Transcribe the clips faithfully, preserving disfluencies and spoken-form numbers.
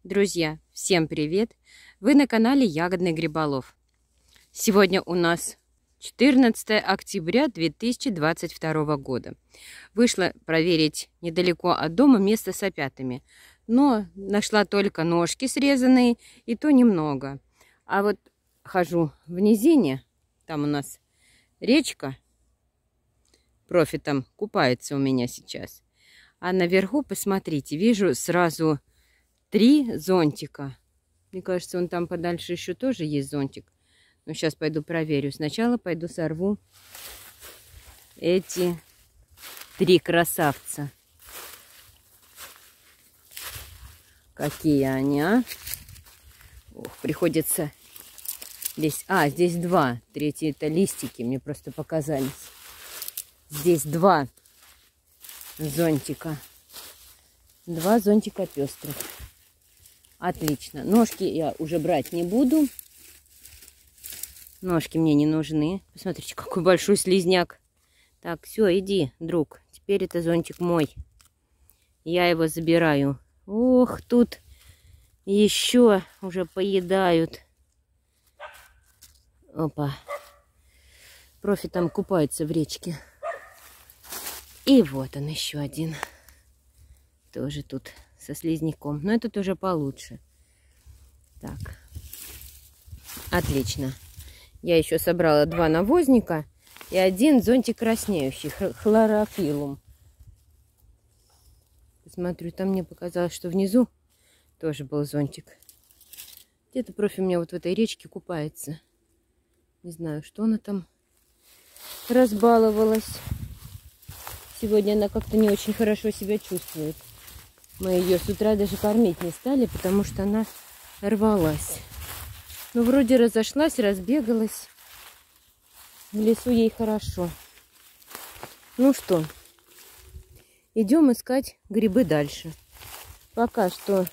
Друзья, всем привет! Вы на канале Ягодный Гриболов. Сегодня у нас четырнадцатое октября две тысячи двадцать второго года. Вышла проверить недалеко от дома место с опятами, но нашла только ножки срезанные, и то немного. А вот хожу в низине, там у нас речка, профи там купается у меня сейчас. А наверху, посмотрите, вижу сразу три зонтика. Мне кажется, он там подальше еще тоже есть зонтик. Но сейчас пойду проверю. Сначала пойду сорву эти три красавца. Какие они, а? Ох, приходится здесь... А, здесь два. Третий это листики. Мне просто показались. Здесь два зонтика. Два зонтика пестрых. Отлично. Ножки я уже брать не буду. Ножки мне не нужны. Посмотрите, какой большой слизняк. Так, все, иди, друг. Теперь это зонтик мой. Я его забираю. Ох, тут еще уже поедают. Опа. Профи там купается в речке. И вот он еще один. Тоже тут со слизняком. Но этот уже получше. Так. Отлично. Я еще собрала два навозника и один зонтик краснеющий. Хлорофилум. Посмотрю, там мне показалось, что внизу тоже был зонтик. Где-то профи у меня вот в этой речке купается. Не знаю, что она там разбаловалась. Сегодня она как-то не очень хорошо себя чувствует. Мы ее с утра даже кормить не стали, потому что она рвалась. Но вроде разошлась, разбегалась. В лесу ей хорошо. Ну что, идем искать грибы дальше. Пока что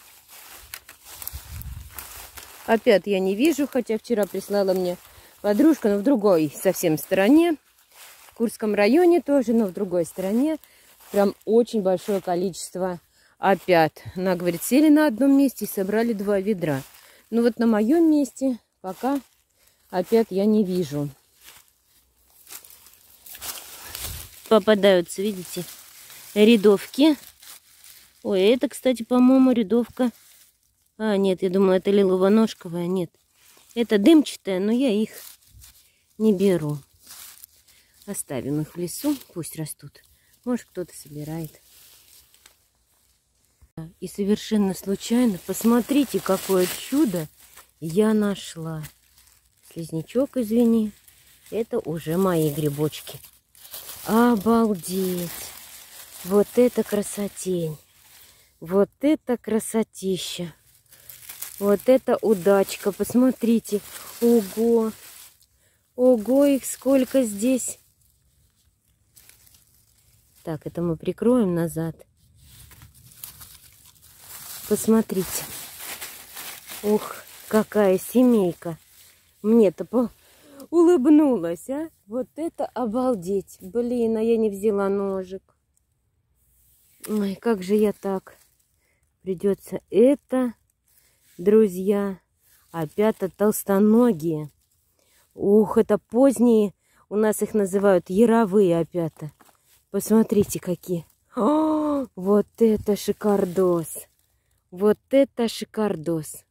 опять я не вижу, хотя вчера прислала мне подружка, но в другой совсем стороне. В Курском районе тоже, но в другой стороне. Прям очень большое количество опят. Она говорит, сели на одном месте и собрали два ведра. Ну вот на моем месте пока опят я не вижу. Попадаются, видите, рядовки. Ой, это, кстати, по-моему, рядовка. А, нет, я думала, это лилово-ножковая. Нет, это дымчатая, но я их не беру. Оставим их в лесу, пусть растут. Может, кто-то собирает. И совершенно случайно, посмотрите, какое чудо я нашла. Слизнячок, извини, это уже мои грибочки. Обалдеть! Вот это красотень! Вот это красотища! Вот это удачка! Посмотрите! Ого! Ого, их сколько здесь! Так, это мы прикроем назад. Посмотрите. Ух, какая семейка. Мне-то по... улыбнулась, а? Вот это обалдеть. Блин, а я не взяла ножик. Ой, как же я так. Придется это, друзья, опята толстоногие. Ух, это поздние. У нас их называют яровые опята. Посмотрите, какие. О, вот это шикардос. Вот это шикардос.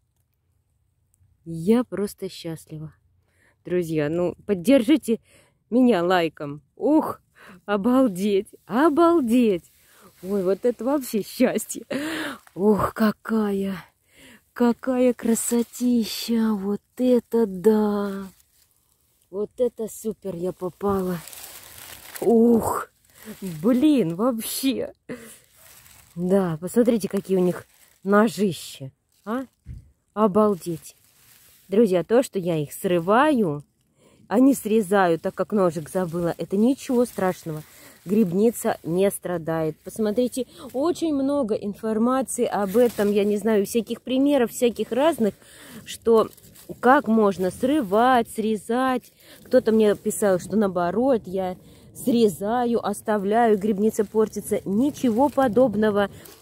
Я просто счастлива. Друзья, ну поддержите меня лайком. Ух, обалдеть, обалдеть. Ой, вот это вообще счастье. Ух, какая, какая красотища. Вот это да. Вот это супер я попала. Ух, блин, вообще. Да, посмотрите, какие у них ножища, а? Обалдеть. Друзья, то, что я их срываю, а не срезаю, так как ножик забыла, это ничего страшного. Грибница не страдает. Посмотрите, очень много информации об этом, я не знаю, всяких примеров, всяких разных, что как можно срывать, срезать. Кто-то мне писал, что наоборот, я срезаю, оставляю, грибница портится. Ничего подобного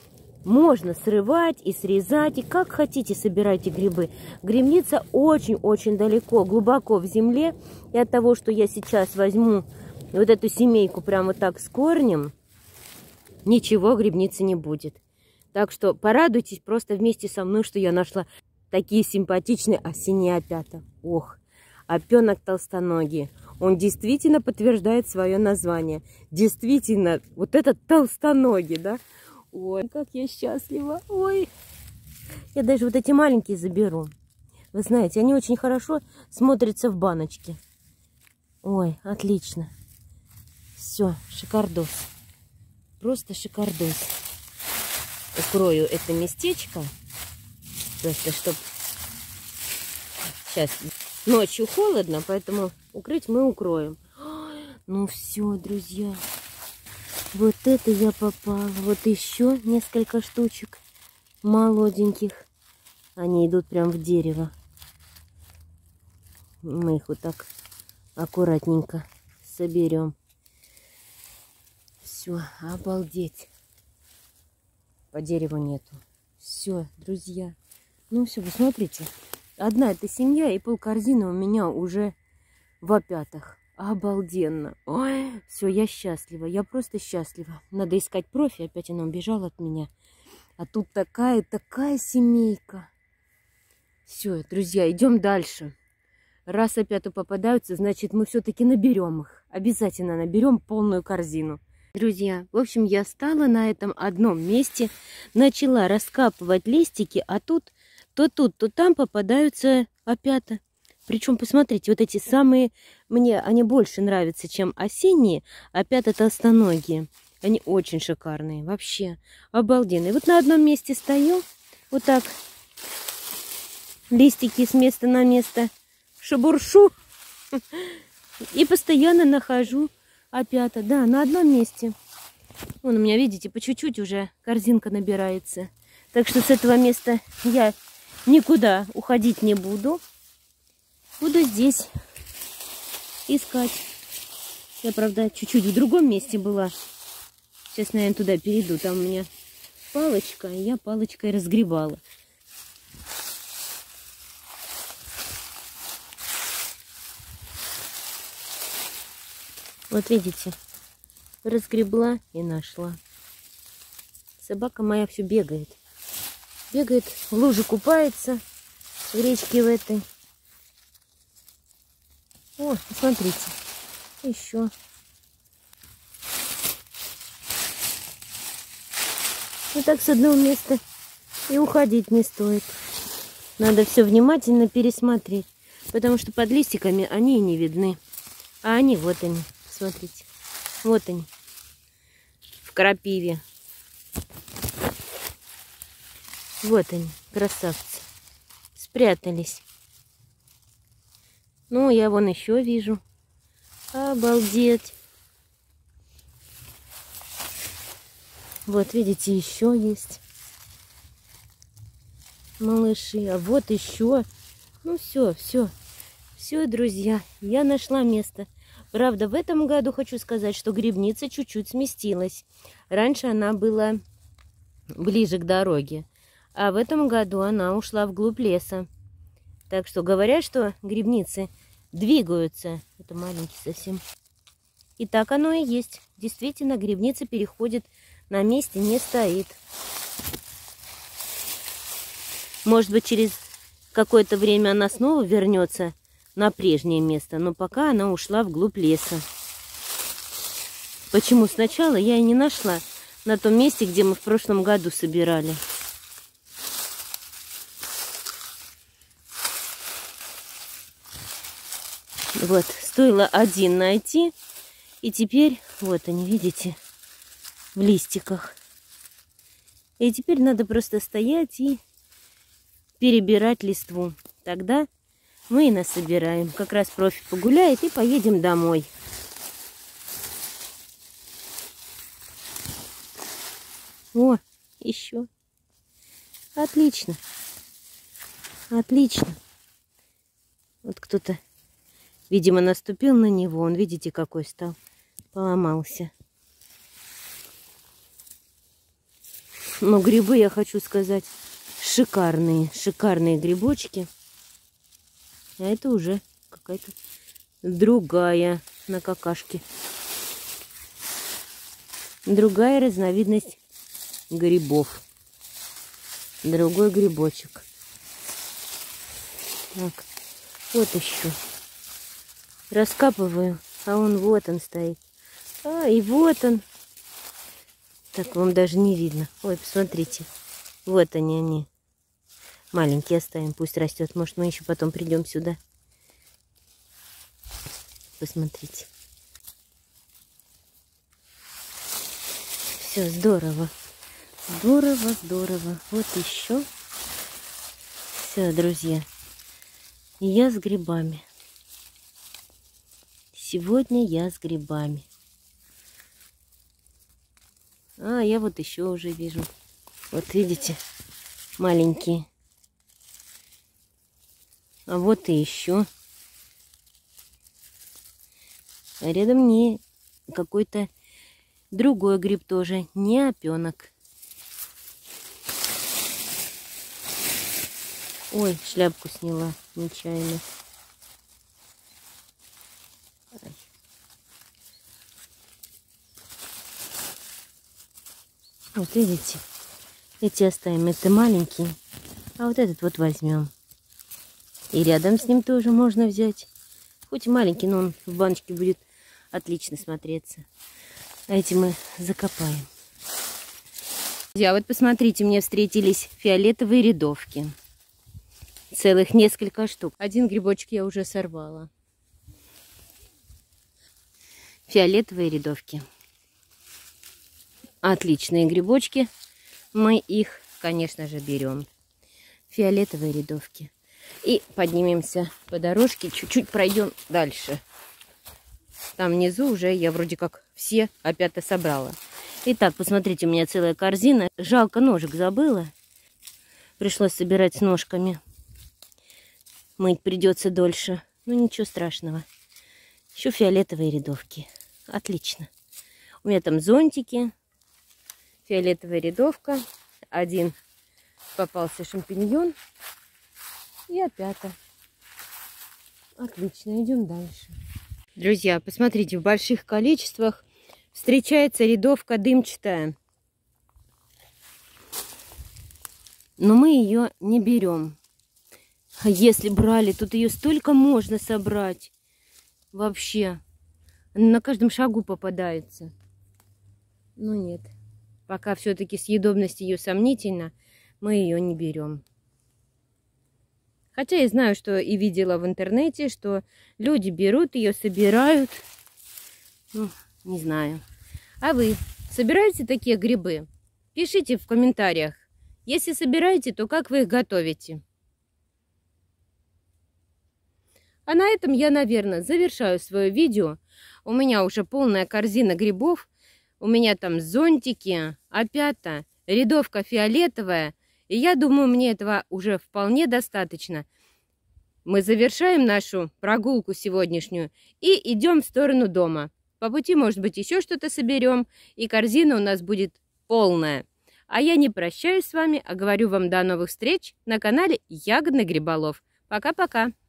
Можно срывать и срезать, и как хотите собирайте грибы. Грибница очень-очень далеко, глубоко в земле. И от того, что я сейчас возьму вот эту семейку прямо вот так с корнем, ничего грибницы не будет. Так что порадуйтесь просто вместе со мной, что я нашла такие симпатичные осенние опята. Ох, опенок толстоногий. Он действительно подтверждает свое название. Действительно, вот этот толстоногий, да? Ой, как я счастлива. Ой, я даже вот эти маленькие заберу. Вы знаете, они очень хорошо смотрятся в баночке. Ой, отлично. Все, шикардос. Просто шикардос. Укрою это местечко. Просто, чтобы... Сейчас ночью холодно, поэтому укрыть мы укроем. Ой, ну все, друзья. Вот это я попала. Вот еще несколько штучек молоденьких. Они идут прям в дерево. Мы их вот так аккуратненько соберем. Все, обалдеть. По дереву нету. Все, друзья. Ну все, вы смотрите. Одна эта семья и полкорзины у меня уже в опятах. Обалденно. Ой, все, я счастлива. Я просто счастлива. Надо искать профи. Опять она убежала от меня. А тут такая, такая семейка. Все, друзья, идем дальше. Раз опята попадаются, значит, мы все-таки наберем их. Обязательно наберем полную корзину. Друзья, в общем, я стала на этом одном месте, начала раскапывать листики, а тут то тут, то там попадаются опята. Причем, посмотрите, вот эти самые, мне они больше нравятся, чем осенние, опята толстоногие. Они очень шикарные, вообще обалденные. Вот на одном месте стою, вот так, листики с места на место шебуршу и постоянно нахожу опята. Да, на одном месте. Вон у меня, видите, по чуть-чуть уже корзинка набирается. Так что с этого места я никуда уходить не буду. Буду здесь искать. Я, правда, чуть-чуть в другом месте была. Сейчас, наверное, туда перейду. Там у меня палочка, и я палочкой разгребала. Вот видите, разгребла и нашла. Собака моя все бегает. Бегает, в луже купается, в речке в этой. О, посмотрите, еще. Вот так с одного места и уходить не стоит. Надо все внимательно пересмотреть, потому что под листиками они и не видны. А они, вот они, смотрите, вот они, в крапиве. Вот они, красавцы, спрятались. Ну, я вон еще вижу. Обалдеть. Вот, видите, еще есть малыши. А вот еще. Ну, все, все. Все, друзья, я нашла место. Правда, в этом году хочу сказать, что грибница чуть-чуть сместилась. Раньше она была ближе к дороге. А в этом году она ушла вглубь леса. Так что говорят, что грибницы двигаются. Это маленький совсем. И так оно и есть. Действительно, грибница переходит, на месте не стоит. Может быть, через какое-то время она снова вернется на прежнее место. Но пока она ушла вглубь леса. Почему сначала я и не нашла на том месте, где мы в прошлом году собирали. Вот, стоило один найти, и теперь, вот они, видите, в листиках. И теперь надо просто стоять и перебирать листву. Тогда мы и насобираем. Как раз профи погуляет, и поедем домой. О, еще. Отлично. Отлично. Вот кто-то, видимо, наступил на него. Он, видите, какой стал. Поломался. Но грибы, я хочу сказать, шикарные. Шикарные грибочки. А это уже какая-то другая на какашке. Другая разновидность грибов. Другой грибочек. Так, вот еще. Раскапываю, а он вот он стоит. А, и вот он. Так, вам даже не видно. Ой, посмотрите. Вот они, они. Маленькие оставим, пусть растет. Может, мы еще потом придем сюда. Посмотрите. Все, здорово. Здорово, здорово. Вот еще. Все, друзья. И я с грибами. Сегодня я с грибами. А, я вот еще уже вижу. Вот видите, маленькие. А вот и еще. А рядом не какой-то другой гриб тоже, не опенок. Ой, шляпку сняла нечаянно. Ай. Вот видите, эти оставим, это маленькие, а вот этот вот возьмем. И рядом с ним тоже можно взять. Хоть маленький, но он в баночке будет отлично смотреться. А эти мы закопаем. Друзья, вот посмотрите, мне встретились фиолетовые рядовки. Целых несколько штук. Один грибочек я уже сорвала. Фиолетовые рядовки. Отличные грибочки. Мы их, конечно же, берем. Фиолетовые рядовки. И поднимемся по дорожке, чуть-чуть пройдем дальше. Там внизу уже я вроде как все опята собрала. Итак, посмотрите, у меня целая корзина. Жалко, ножик забыла. Пришлось собирать с ножками. Мыть придется дольше. Ну, ничего страшного. Еще фиолетовые рядовки. Отлично. У меня там зонтики. Фиолетовая рядовка. Один попался шампиньон. И опята. Отлично, идем дальше. Друзья, посмотрите, в больших количествах встречается рядовка дымчатая. Но мы ее не берем. А если брали, тут ее столько можно собрать. Вообще. Она на каждом шагу попадается. Но нет. Пока все-таки съедобность ее сомнительна, мы ее не берем. Хотя я знаю, что и видела в интернете, что люди берут ее, собирают. Ну, не знаю. А вы собираете такие грибы? Пишите в комментариях. Если собираете, то как вы их готовите? А на этом я, наверное, завершаю свое видео. У меня уже полная корзина грибов. У меня там зонтики, опята, рядовка фиолетовая. И я думаю, мне этого уже вполне достаточно. Мы завершаем нашу прогулку сегодняшнюю и идем в сторону дома. По пути, может быть, еще что-то соберем, и корзина у нас будет полная. А я не прощаюсь с вами, а говорю вам до новых встреч на канале Ягодный Гриболов. Пока-пока!